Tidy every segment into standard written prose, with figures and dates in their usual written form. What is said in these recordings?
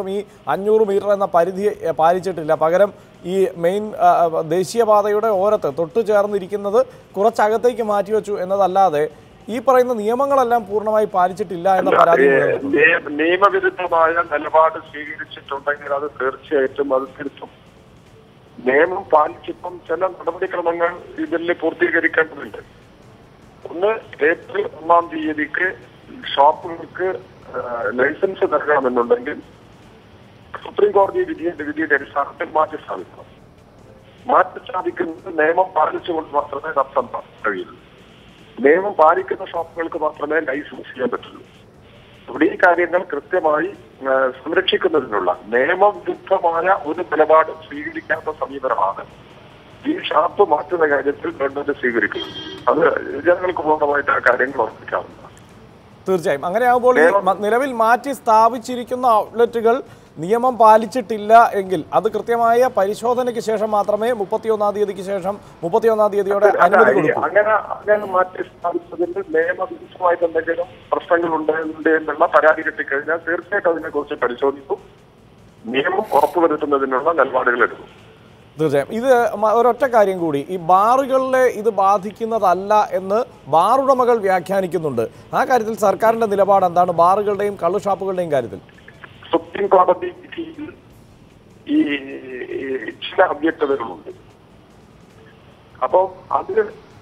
ഈ 500 മീറ്റർ എന്ന പരിധി പാലിച്ചിട്ടില്ല. പകരം ഈ മെയിൻ ദേശീയപാതയുടെ ഓരത്ത് തൊട്ടു ചേർന്നിരിക്കുന്നത് കുറച്ചകത്തേക്ക് മാറ്റിവെച്ചു എന്നതല്ലാതെ ഈ പറയുന്ന നിയമങ്ങളെല്ലാം പൂർണ്ണമായി പാലിച്ചിട്ടില്ല എന്ന പരാതി. നിയമവിരുദ്ധമായ നിലപാട് സ്വീകരിച്ചിട്ടുണ്ടെങ്കിൽ അത് തീർച്ചയായിട്ടും അത് തിരുത്തും. നിയമം പാലിച്ചിപ്പം ചില നടപടിക്രമങ്ങൾ ഇതിൽ പൂർത്തീകരിക്കേണ്ടതുണ്ട്. ഒന്ന്, ഏപ്രിൽ 1-ാം തീയതിക്ക് ഷോപ്പുകൾക്ക് ലൈസൻസ് നൽകണമെന്നുണ്ടെങ്കിൽ സുപ്രീം കോടതി വിധിയുടെ അടിസ്ഥാനത്തിൽ മാറ്റി സ്ഥാപിക്കണം. മാറ്റി സ്ഥാപിക്കുന്നത് നിയമം പാലിച്ചുകൊണ്ട് മാത്രമേ നടത്താൻ കഴിയുള്ളൂ. നിയമം പാലിക്കുന്ന ഷോപ്പുകൾക്ക് മാത്രമേ ലൈസൻസ് ചെയ്യാൻ പറ്റുള്ളൂ. ഇവിടെ ഈ കാര്യങ്ങൾ കൃത്യമായി സംരക്ഷിക്കുന്നതിനുള്ള നിയമവിരുദ്ധമായ ഒരു നിലപാട് സ്വീകരിക്കാത്ത സമീപനമാണ് ഈ ഷാപ്പ് മാറ്റുന്ന കാര്യത്തിൽ ഗവൺമെന്റ് സ്വീകരിക്കുന്നത്. അത് ജനങ്ങൾക്ക് പൂർണ്ണമായിട്ട് ആ കാര്യങ്ങൾ ഉറപ്പിക്കാവുന്നതാണ്. തീർച്ചയായും അങ്ങനെയാകുമ്പോൾ നിലവിൽ മാറ്റി സ്ഥാപിച്ചിരിക്കുന്ന ഔട്ട്ലെറ്റുകൾ നിയമം പാലിച്ചിട്ടില്ല എങ്കിൽ അത് കൃത്യമായ പരിശോധനയ്ക്ക് ശേഷം മാത്രമേ 31-ാം തീയതിക്ക് ശേഷം 31-ാം തീയതിയോടെ അനുമതി കൊടുക്കൂ. അങ്ങനെ മാറ്റി സ്ഥാപിച്ചതിൽ നിയമവിരുദ്ധമായിട്ട് എന്തെങ്കിലും പ്രശ്നങ്ങളുണ്ട് എന്നുള്ള പരാതി കിട്ടിക്കഴിഞ്ഞാൽ തീർച്ചയായിട്ടും അതിനെക്കുറിച്ച് പരിശോധിക്കും. നിയമം ഉറപ്പുവരുത്തുന്നതിനുള്ള നിലപാടുകൾ എടുക്കും. തീർച്ചയായും. ഇത് ഒരൊറ്റ കാര്യം കൂടി, ഈ ബാറുകളിലെ ഇത് ബാധിക്കുന്നതല്ല എന്ന് ബാറുടമകൾ വ്യാഖ്യാനിക്കുന്നുണ്ട്. ആ കാര്യത്തിൽ സർക്കാരിന്റെ നിലപാട് എന്താണ്? ബാറുകളുടെയും കള്ളുഷാപ്പുകളുടെയും കാര്യത്തിൽ സുപ്രീം കോടതി വിധിയിൽ ഈ ചില അവ്യക്തതകളുണ്ട്. അപ്പോൾ അത്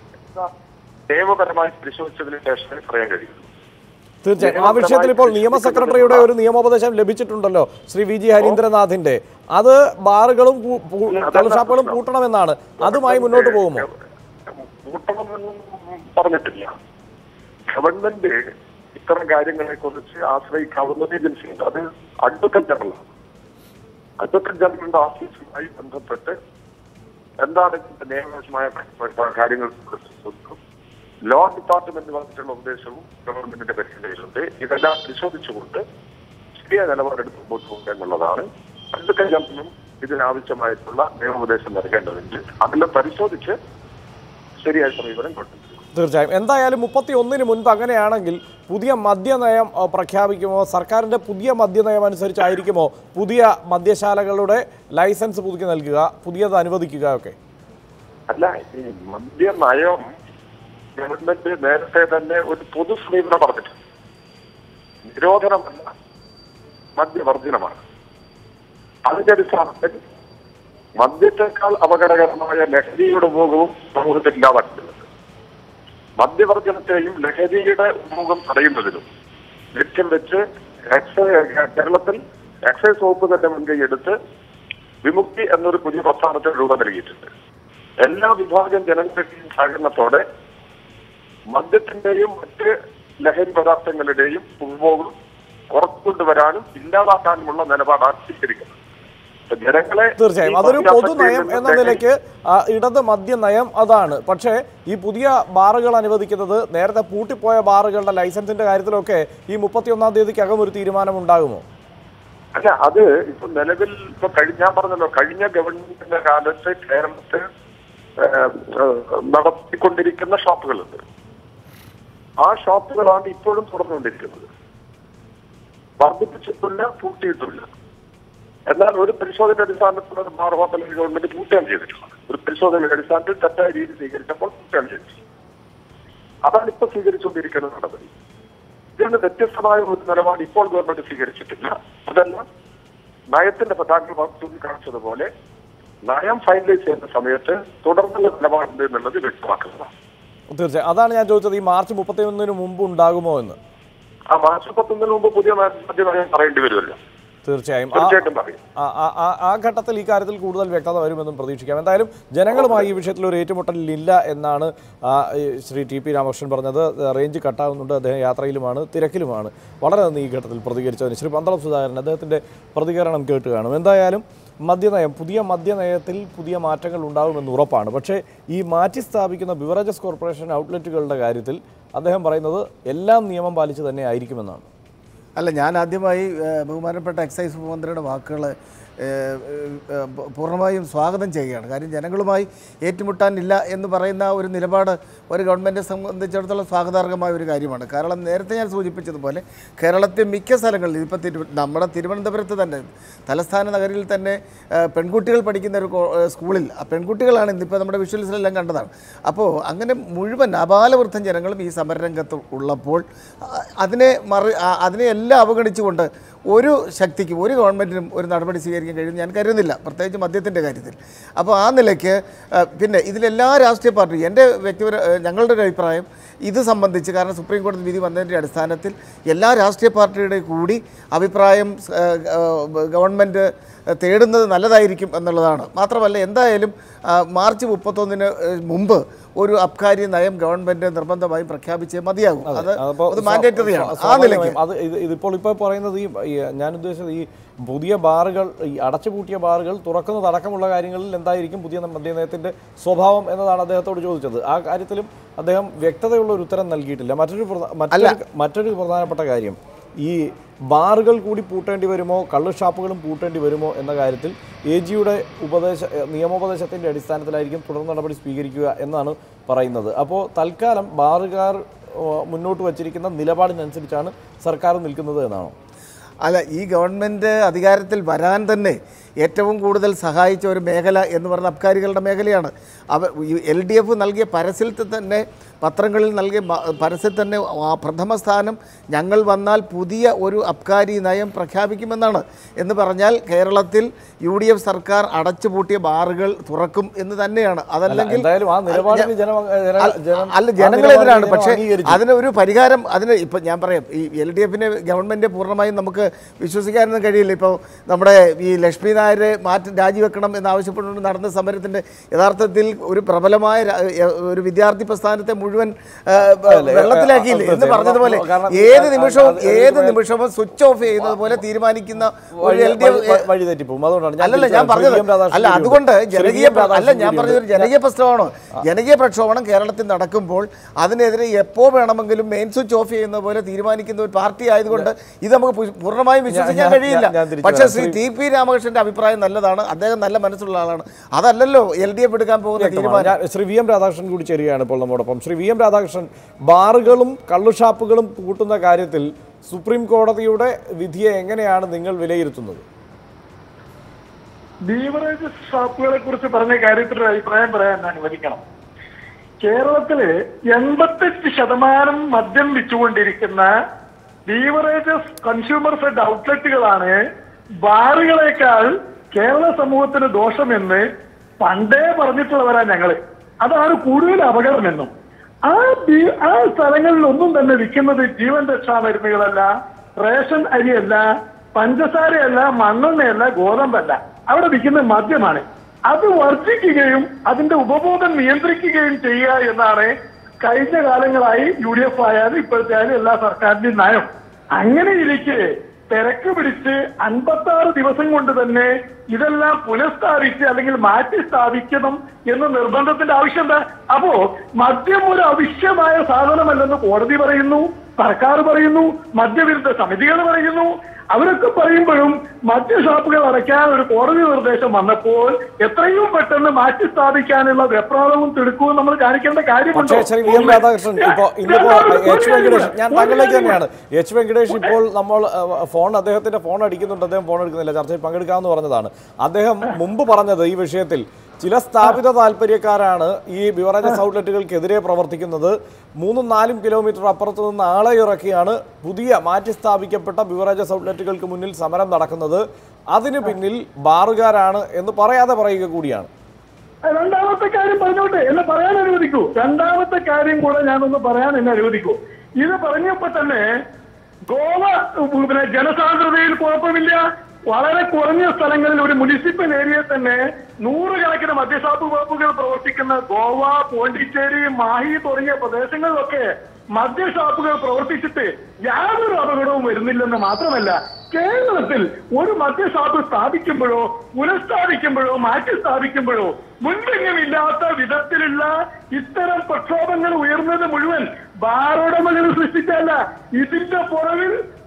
നിയമപരമായി പരിശോധിച്ചതിന് ശേഷമേ പറയാൻ കഴിയുള്ളൂ. തീർച്ചയായും. ആ വിഷയത്തിൽ ഇപ്പോൾ നിയമ സെക്രട്ടറിയുടെ ഒരു നിയമോപദേശം ലഭിച്ചിട്ടുണ്ടല്ലോ, ശ്രീ വി ജി ഹരീന്ദ്രനാഥിന്റെ. അത് ബാറുകളും കള്ളുഷാപ്പുകളും കൂട്ടണമെന്നാണ്. അതുമായി മുന്നോട്ട് പോകുമോ? കൂട്ടണമെന്നും പറഞ്ഞിട്ടില്ല. ഗവൺമെന്റ് ഇത്തരം കാര്യങ്ങളെ കുറിച്ച് ആശ്രയിക്കാവുന്ന ഏജൻസിയുണ്ട്. അത് അഡ്വക്കറ്റ് ജനറലാണ്. അഡ്വക്കറ്റ് ജനറലിന്റെ ഓഫീസുമായി ബന്ധപ്പെട്ട് എന്താണ് നിയമപരമായ കാര്യങ്ങൾ കൊടുക്കും. ലോ ഡിപ്പാർട്ട്മെന്റ് വന്നിട്ടുള്ള ഉപദേശവും ഗവൺമെന്റിന്റെ പരിഗണനയിലുണ്ട്. ഇതെല്ലാം പരിശോധിച്ചുകൊണ്ട് ശരിയായ നിലപാടെടുത്ത് മുമ്പോട്ട് പോകുക എന്നുള്ളതാണ്. അഡ്വക്കറ്റ് ജനറലും ഇതിനാവശ്യമായിട്ടുള്ള നിയമോപദേശം നൽകേണ്ടതുണ്ട്. അതെല്ലാം പരിശോധിച്ച് ശരിയായ സമീപനം കൊണ്ടുവരും. തീർച്ചയായും. എന്തായാലും 31-ന് മുൻപ് അങ്ങനെയാണെങ്കിൽ പുതിയ മദ്യനയം പ്രഖ്യാപിക്കുമോ? സർക്കാരിൻ്റെ പുതിയ മദ്യനയം അനുസരിച്ചായിരിക്കുമോ പുതിയ മദ്യശാലകളുടെ ലൈസൻസ് പുതുക്കി നൽകുക, പുതിയത് അനുവദിക്കുക ഒക്കെ? അല്ല, ഈ മദ്യനയം ഗവൺമെന്റ് നേരത്തെ തന്നെ ഒരു പൊതു സമീപനം പറഞ്ഞിട്ടുണ്ട്. നിരോധനമല്ല, മദ്യവർജനമാണ്. അതിന്റെ അടിസ്ഥാനത്തിൽ മദ്യത്തെക്കാൾ അപകടകരമായ ലഹരിയുടെ ഉപയോഗവും സമൂഹത്തിൽ ഇല്ലാതാക്കുന്നത്. മദ്യവർജനത്തെയും ലഹരിയുടെ ഉപയോഗം തടയുന്നതിനും ലക്ഷ്യം വെച്ച് കേരളത്തിൽ എക്സൈസ് വകുപ്പ് തന്നെ മുൻകൈയെടുത്ത് വിമുക്തി എന്നൊരു പുതിയ പ്രസ്ഥാനത്തിന് രൂപം നൽകിയിട്ടുണ്ട്. എല്ലാ വിഭാഗം ജനങ്ങളുടെയും സഹകരണത്തോടെ മദ്യത്തിന്റെയും മറ്റ് ലഹരി പദാർത്ഥങ്ങളുടെയും ഉപഭോഗം കുറച്ചുകൊണ്ടുവരാനും ഇല്ലാതാക്കാനുമുള്ള നിലപാടാണ് സ്വീകരിക്കുന്നത്. തീർച്ചയായും അതൊരു പൊതുനയം എന്ന നിലയ്ക്ക് ഇടത് മദ്യനയം അതാണ്. പക്ഷേ ഈ പുതിയ ബാറുകൾ അനുവദിക്കുന്നത് നേരത്തെ പൂട്ടിപ്പോയ ബാറുകളുടെ ലൈസൻസിന്റെ കാര്യത്തിലൊക്കെ ഈ 31-ാം തീയതിക്കകം ഒരു തീരുമാനം ഉണ്ടാകുമോ? അല്ല, അത് ഇപ്പൊ നിലവിൽ ഞാൻ പറഞ്ഞല്ലോ, കഴിഞ്ഞ ഗവൺമെന്റിന്റെ കാലത്ത് കേരളത്തിൽ നടത്തിക്കൊണ്ടിരിക്കുന്ന ഷോപ്പുകളുണ്ട്. ആ ഷോപ്പുകളാണ് ഇപ്പോഴും തുറന്നുകൊണ്ടിരിക്കുന്നത്. വർദ്ധിപ്പിച്ചിട്ടില്ല, പൂട്ടിയിട്ടില്ല. എന്നാൽ ഒരു പരിശോധന അടിസ്ഥാനത്തിൽ ബാർ ഹോട്ടൽ ഗവൺമെന്റ് പൂട്ടുകയാണ് ചെയ്തിട്ടുള്ളത്. ഒരു പരിശോധനയുടെ അടിസ്ഥാനത്തിൽ തെറ്റായ രീതി സ്വീകരിച്ചപ്പോൾ പൂട്ടുകയാണ് ചെയ്തിട്ടുള്ളത്. അതാണ് ഇപ്പൊ സ്വീകരിച്ചുകൊണ്ടിരിക്കുന്ന നടപടി. ഇതിന് വ്യത്യസ്തമായ ഒരു നിലപാട് ഇപ്പോൾ ഗവൺമെന്റ് സ്വീകരിച്ചിട്ടില്ല. അതെല്ലാം നയത്തിന്റെ പതാക ചൂണ്ടിക്കാണിച്ചതുപോലെ നയം ഫൈനലൈസ് ചെയ്യുന്ന സമയത്ത് തുടർന്നുള്ള നിലപാടുണ്ട് എന്നുള്ളത് വ്യക്തമാക്കുന്നതാണ്. തീർച്ചയായും അതാണ് ഞാൻ ചോദിച്ചത്, ഈ മാർച്ച് 31-ന് മുമ്പ് ഉണ്ടാകുമോ എന്ന്. ആ മാർച്ച് 31-ന് മുമ്പ് പുതിയ നയം പറയേണ്ടി വരുമല്ലോ. തീർച്ചയായും ആ ഘട്ടത്തിൽ ഈ കാര്യത്തിൽ കൂടുതൽ വ്യക്തത വരുമെന്നും പ്രതീക്ഷിക്കാം. എന്തായാലും ജനങ്ങളുമായി ഈ വിഷയത്തിൽ ഒരു ഏറ്റുമുട്ടലില്ല എന്നാണ് ശ്രീ ടി പി രാമകൃഷ്ണൻ പറഞ്ഞത്. റേഞ്ച് കട്ടാകുന്നുണ്ട്, അദ്ദേഹം യാത്രയിലുമാണ്, തിരക്കിലുമാണ്. വളരെ നന്ദി ഈ ഘട്ടത്തിൽ പ്രതികരിച്ചതിന്. ശ്രീ പന്തളം സുധാകരൻ അദ്ദേഹത്തിൻ്റെ പ്രതികരണം കേട്ട് കാണും. എന്തായാലും മദ്യനയം, പുതിയ മദ്യനയത്തിൽ പുതിയ മാറ്റങ്ങൾ ഉണ്ടാകുമെന്ന് ഉറപ്പാണ്. പക്ഷേ ഈ മാറ്റി സ്ഥാപിക്കുന്ന ബിവറേജസ് കോർപ്പറേഷൻ ഔട്ട്ലെറ്റുകളുടെ കാര്യത്തിൽ അദ്ദേഹം പറയുന്നത് എല്ലാം നിയമം പാലിച്ച് തന്നെ ആയിരിക്കുമെന്നാണ്. അല്ല, ഞാൻ ആദ്യമായി ബഹുമാനപ്പെട്ട എക്സൈസ് മന്ത്രിയുടെ വാക്കുകൾ പൂർണ്ണമായും സ്വാഗതം ചെയ്യുകയാണ്. കാര്യം ജനങ്ങളുമായി ഏറ്റുമുട്ടാനില്ല എന്ന് പറയുന്ന ഒരു നിലപാട് ഒരു ഗവൺമെൻറ്റിനെ സംബന്ധിച്ചിടത്തോളം സ്വാഗതാർഹമായ ഒരു കാര്യമാണ്. കാരണം നേരത്തെ ഞാൻ സൂചിപ്പിച്ചതുപോലെ കേരളത്തിൽ മിക്ക സ്ഥലങ്ങളിൽ ഇപ്പോൾ നമ്മുടെ തിരുവനന്തപുരത്ത് തന്നെ തലസ്ഥാന നഗരിൽ തന്നെ പെൺകുട്ടികൾ പഠിക്കുന്ന ഒരു സ്കൂളിൽ പെൺകുട്ടികളാണ് ഇന്നിപ്പോൾ നമ്മുടെ വിഷ്വൽസിലെല്ലാം കണ്ടതാണ്. അപ്പോൾ അങ്ങനെ മുഴുവൻ അപാലവൃദ്ധം ജനങ്ങളും ഈ സമരരംഗത്ത് ഉള്ളപ്പോൾ അതിനെ എല്ലാം അവഗണിച്ചുകൊണ്ട് ഒരു ശക്തിക്കും ഒരു ഗവൺമെൻറ്റിനും ഒരു നടപടി സ്വീകരിക്കാൻ കഴിയുമെന്ന് ഞാൻ കരുതുന്നില്ല, പ്രത്യേകിച്ച് മദ്യത്തിൻ്റെ കാര്യത്തിൽ. അപ്പോൾ ആ നിലയ്ക്ക് പിന്നെ ഇതിലെല്ലാ രാഷ്ട്രീയ പാർട്ടിയും ഞങ്ങളുടെ ഒരു അഭിപ്രായം ഇത് സംബന്ധിച്ച്, കാരണം സുപ്രീം കോടതി വിധി വന്നതിൻ്റെ അടിസ്ഥാനത്തിൽ എല്ലാ രാഷ്ട്രീയ പാർട്ടിയുടെ കൂടി അഭിപ്രായം ഗവൺമെൻറ് തേടുന്നത് നല്ലതായിരിക്കും എന്നുള്ളതാണ്. മാത്രമല്ല, എന്തായാലും മാർച്ച് 31 മുമ്പ് ഒരു അബ്കാരി നയം ഗവൺമെൻറ് നിർബന്ധമായും പ്രഖ്യാപിച്ചേ മതിയാകും. അത് മാൻഡേറ്ററിയാണ്. ആ നിലയ്ക്ക് ഇപ്പോൾ പറയുന്നത് ഞാൻ ഉദ്ദേശിച്ചത് ഈ പുതിയ ബാറുകൾ, ഈ അടച്ചുപൂട്ടിയ ബാറുകൾ തുറക്കുന്നതടക്കമുള്ള കാര്യങ്ങളിൽ എന്തായിരിക്കും പുതിയ മദ്യനയത്തിൻ്റെ സ്വഭാവം എന്നതാണ് അദ്ദേഹത്തോട് ചോദിച്ചത്. ആ കാര്യത്തിലും അദ്ദേഹം വ്യക്തതയുള്ള ഒരു ഉത്തരം നൽകിയിട്ടില്ല. മറ്റൊരു പ്രധാനപ്പെട്ട കാര്യം, ഈ ബാറുകൾ കൂടി പൂട്ടേണ്ടി വരുമോ, കള്ള് ഷാപ്പുകളും പൂട്ടേണ്ടി വരുമോ എന്ന കാര്യത്തിൽ AGയുടെ നിയമോപദേശത്തിൻ്റെ അടിസ്ഥാനത്തിലായിരിക്കും തുടർ നടപടി സ്വീകരിക്കുക എന്നാണ് പറയുന്നത്. അപ്പോൾ തൽക്കാലം ബാറുകാർ മുന്നോട്ട് വച്ചിരിക്കുന്ന നിലപാടിനനുസരിച്ചാണ് സർക്കാർ നിൽക്കുന്നത് എന്നാണോ? അല്ല, ഈ ഗവൺമെൻറ് അധികാരത്തിൽ വരാൻ തന്നെ ഏറ്റവും കൂടുതൽ സഹായിച്ച ഒരു മേഖല എന്ന് പറഞ്ഞ അബ്കാരികളുടെ മേഖലയാണ്. LDF നൽകിയ പരസ്യത്തിൽ തന്നെ, പത്രങ്ങളിൽ നൽകിയ പരസ്യത്തിൽ തന്നെ പ്രഥമ സ്ഥാനം ഞങ്ങൾ വന്നാൽ പുതിയ ഒരു അബ്കാരി നയം പ്രഖ്യാപിക്കുമെന്നാണ്. എന്ന് പറഞ്ഞാൽ കേരളത്തിൽ UDF സർക്കാർ അടച്ചുപൂട്ടിയ ബാറുകൾ തുറക്കും എന്ന് തന്നെയാണ്. അതല്ലെങ്കിൽ ജനങ്ങളെതിരാണ്. പക്ഷേ അതിനൊരു പരിഹാരം, ഇപ്പം ഞാൻ പറയാം, ഈ LDFനെ ഗവൺമെൻറ് പൂർണ്ണമായും നമുക്ക് വിശ്വസിക്കാനൊന്നും കഴിയില്ല. ഇപ്പോൾ നമ്മുടെ ഈ ലക്ഷ്മി നായരെ രാജിവെക്കണം എന്നാവശ്യപ്പെട്ടുകൊണ്ട് നടന്ന സമരത്തിൻ്റെ യഥാർത്ഥത്തിൽ ഒരു പ്രബലമായ ഒരു വിദ്യാർത്ഥി പ്രസ്ഥാനത്തെ മുഴുവൻ വെള്ളത്തിലാക്കിയില്ലേ എന്ന് പറഞ്ഞതുപോലെ ഏത് നിമിഷവും സ്വിച്ച് ഓഫ് ചെയ്യുന്നത് പോലെ തീരുമാനിക്കുന്ന ഒരു അല്ലല്ല ഞാൻ പറഞ്ഞത്. അല്ല, അതുകൊണ്ട് ഞാൻ പറഞ്ഞത് ജനകീയ പ്രശ്നമാണോ? ജനകീയ പ്രക്ഷോഭണം കേരളത്തിൽ നടക്കുമ്പോൾ അതിനെതിരെ എപ്പോൾ വേണമെങ്കിലും മെയിൻ സ്വിച്ച് ഓഫ് ചെയ്യുന്ന പോലെ തീരുമാനിക്കുന്ന ഒരു പാർട്ടി ആയതുകൊണ്ട് ഇത് നമുക്ക് പൂർണ്ണമായും വിശ്വസിക്കാൻ കഴിയില്ല. പക്ഷേ ശ്രീ TP രാമകൃഷ്ണന്റെ അഭിപ്രായം നല്ലതാണ്. അദ്ദേഹം നല്ല മനസ്സുള്ള ആളാണ്. അതല്ലല്ലോ LDF എടുക്കാൻ പോകുന്ന തീരുമാനം. ശ്രീ VM രാധാകൃഷ്ണൻ കൂടി ചേരുകയാണ് ഇപ്പോൾ നമ്മോടൊപ്പം. ശ്രീ VM രാധാകൃഷ്ണൻ, ബാറുകളും കള്ളുഷാപ്പുകളും പൂട്ടുന്ന കാര്യത്തിൽ സുപ്രീം കോടതിയുടെ വിധിയെ എങ്ങനെയാണ് നിങ്ങൾ വിലയിരുത്തുന്നത്? ബീവറേജ് ഷാപ്പുകളെ കുറിച്ച് പറഞ്ഞ കാര്യത്തിൽ ഒരു അഭിപ്രായം പറയാൻ അനുവദിക്കണം. കേരളത്തില് 88% മദ്യം വിറ്റുകൊണ്ടിരിക്കുന്ന ബീവറേജസ് കൺസ്യൂമർ ഫെഡ് ഔട്ട്ലെറ്റുകളാണ് ബാറുകളെക്കാൾ കേരള സമൂഹത്തിന് ദോഷമെന്ന് പണ്ടേ പറഞ്ഞിട്ടുള്ളവരാ ഞങ്ങള്. അതാണ് കൂടുതൽ അപകടമെന്നും. ആ സ്ഥലങ്ങളിലൊന്നും തന്നെ വിൽക്കുന്നത് ജീവൻ രക്ഷാ മരുന്നുകളല്ല, റേഷൻ അരിയല്ല, പഞ്ചസാരയല്ല, മണ്ണെണ്ണയല്ല, ഗോതമ്പല്ല. അവിടെ വിൽക്കുന്ന മദ്യമാണ്. അത് വർദ്ധിക്കുകയും അതിന്റെ ഉപഭോഗം നിയന്ത്രിക്കുകയും ചെയ്യുക എന്നാണ് കഴിഞ്ഞ കാലങ്ങളായി UDF ആയാലും ഇപ്പോഴത്തെ ആയാലും എല്ലാ സർക്കാരിന്റെയും നയം. അങ്ങനെ ഇരിക്കെ തിരക്ക് പിടിച്ച് 56 ദിവസം കൊണ്ട് തന്നെ ഇതെല്ലാം പുനഃസ്ഥാപിച്ച് അല്ലെങ്കിൽ മാറ്റി സ്ഥാപിക്കണം എന്ന നിർബന്ധത്തിന്റെ ആവശ്യം എന്താ? അപ്പോ മദ്യം ഒരു അവശ്യമായ സാധനമല്ലെന്ന് കോടതി പറയുന്നു, സർക്കാർ പറയുന്നു, മദ്യവിരുദ്ധ സമിതികൾ പറയുന്നു. അവരൊക്കെ പറയുമ്പോഴും മദ്യഷാപ്പുകൾ അടയ്ക്കാൻ ഒരു കോടതി നിർദ്ദേശം വന്നപ്പോൾ എത്രയും പെട്ടെന്ന് മാറ്റി സ്ഥാപിക്കാനുള്ള വെപ്രാളവും തിടുക്കവും നമ്മൾ കാണിക്കേണ്ട കാര്യമുണ്ട്. ഞാൻ താങ്കളിലേക്ക് തന്നെയാണ്. H. വെങ്കടേഷ് ഇപ്പോൾ നമ്മൾ അദ്ദേഹത്തിന്റെ ഫോൺ അടിക്കുന്നുണ്ട്, അദ്ദേഹം ഫോൺ എടുക്കുന്നില്ല, ചർച്ചയിൽ പങ്കെടുക്കാമെന്ന് പറഞ്ഞതാണ്. അദ്ദേഹം മുമ്പ് പറഞ്ഞത് ഈ വിഷയത്തിൽ ചില സ്ഥാപിത താല്പര്യക്കാരാണ് ഈ ബിവറേജസ് ഔട്ട്ലെറ്റുകൾക്കെതിരെ പ്രവർത്തിക്കുന്നത്. 3-4 കിലോമീറ്റർ അപ്പുറത്ത് നിന്ന് ആളെ ഇറക്കിയാണ് പുതിയ മാറ്റി സ്ഥാപിക്കപ്പെട്ട ബിവറേജസ് ഔട്ട്ലെറ്റുകൾക്ക് മുന്നിൽ സമരം നടക്കുന്നത്. അതിന് പിന്നിൽ ബാറുകാരാണ് എന്ന് പറയാതെ പറയുക കൂടിയാണ്. രണ്ടാമത്തെ കാര്യം പറഞ്ഞോട്ടെ, എന്നെ പറയാൻ അനുവദിക്കൂ. രണ്ടാമത്തെ കാര്യം കൂടെ ഞാനൊന്ന് പറയാൻ എന്നെ അനുവദിക്കൂ. ഇത് പറഞ്ഞപ്പോ തന്നെ ഗോവ ജനസാന്ദ്രതയിൽ കുഴപ്പമില്ല. വളരെ കുറഞ്ഞ സ്ഥലങ്ങളിൽ ഒരു മുനിസിപ്പൽ ഏരിയയിൽ തന്നെ 100 കണക്കിന് മദ്യഷാപ്പ് വകുപ്പുകൾ പ്രവർത്തിക്കുന്ന ഗോവ, പോണ്ടിച്ചേരി, മാഹി തുടങ്ങിയ പ്രദേശങ്ങളിലൊക്കെ മദ്യഷാപ്പുകൾ പ്രവർത്തിച്ചിട്ട് യാതൊരു അപകടവും വരുന്നില്ലെന്ന് മാത്രമല്ല, കേരളത്തിൽ ഒരു മദ്യഷാപ്പ് സ്ഥാപിക്കുമ്പോഴോ പുനഃസ്ഥാപിക്കുമ്പോഴോ മാറ്റി സ്ഥാപിക്കുമ്പോഴോ മുൻപെങ്ങുമില്ലാത്ത വിധത്തിലുള്ള ഇത്തരം പ്രക്ഷോഭങ്ങൾ ഉയർന്നത് മുഴുവൻ ബാറുടമകൾ സൃഷ്ടിച്ചല്ല. ഇതിന്റെ പുറകിൽ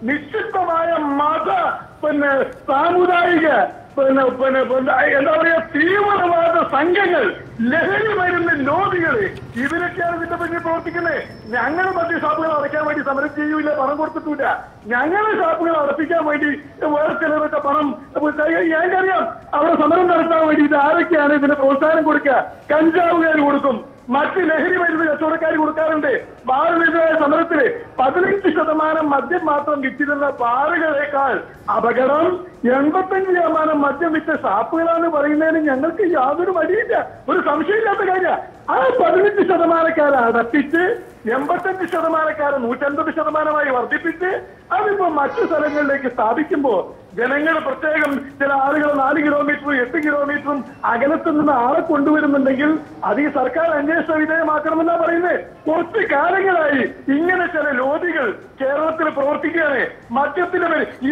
നിശ്ചിതമായ മത സാമുദായിക എന്താ പറയാ തീവ്രവാദ സംഘങ്ങൾ, ലഹരി മരുന്ന് ലോബികള്, ഇവരൊക്കെയാണ് ഇതിന്റെ പിന്നിൽ പ്രവർത്തിക്കുന്നത്. ഞങ്ങൾ മറ്റു ഷാപ്പുകൾ അടയ്ക്കാൻ വേണ്ടി സമരം ചെയ്യൂല, പണം കൊടുത്തിട്ടില്ല. ഞങ്ങളെ ഷാപ്പുകൾ അടപ്പിക്കാൻ വേണ്ടി വേറെ ചിലരൊക്കെ പണം ഞങ്ങൾക്കറിയാം. അവിടെ സമരം നടത്താൻ വേണ്ടി ഇത് ആരൊക്കെയാണ് ഇതിന് പ്രോത്സാഹനം കൊടുക്കുക? കഞ്ചാവുകാർ കൊടുക്കും, മറ്റ് ലഹരി മരുന്ന് കച്ചവടക്കാർ കൊടുക്കാറുണ്ട്. ബാറുവിരുദ്ധമായ സമരത്തില് 15% മദ്യം മാത്രം വിറ്റിരുന്ന ബാറുകളേക്കാൾ അപകടം 85% മദ്യം വിറ്റ ഷാപ്പുകളാണ് പറയുന്നതിന് ഞങ്ങൾക്ക് യാതൊരു മടിയില്ല, ഒരു സംശയമില്ലാത്ത കാര്യം. ആ 15% അടപ്പിച്ച് 85% 150% വർദ്ധിപ്പിച്ച് അതിപ്പോ മറ്റു സ്ഥലങ്ങളിലേക്ക് സ്ഥാപിക്കുമ്പോ ജനങ്ങൾ പ്രത്യേകം ചില ആളുകൾ 4 കിലോമീറ്ററും 8 കിലോമീറ്ററും അകലത്ത് നിന്ന് ആളെ കൊണ്ടുവരുന്നുണ്ടെങ്കിൽ അത് ഈ സർക്കാർ അന്വേഷണ വിധേയമാക്കണമെന്നാ പറയുന്നത്. കുറച്ച് കാലങ്ങളായി ഇങ്ങനെ ചില ലോബികൾ കേരളത്തിൽ പ്രവർത്തിക്കുകയാണ്. മദ്യത്തിന്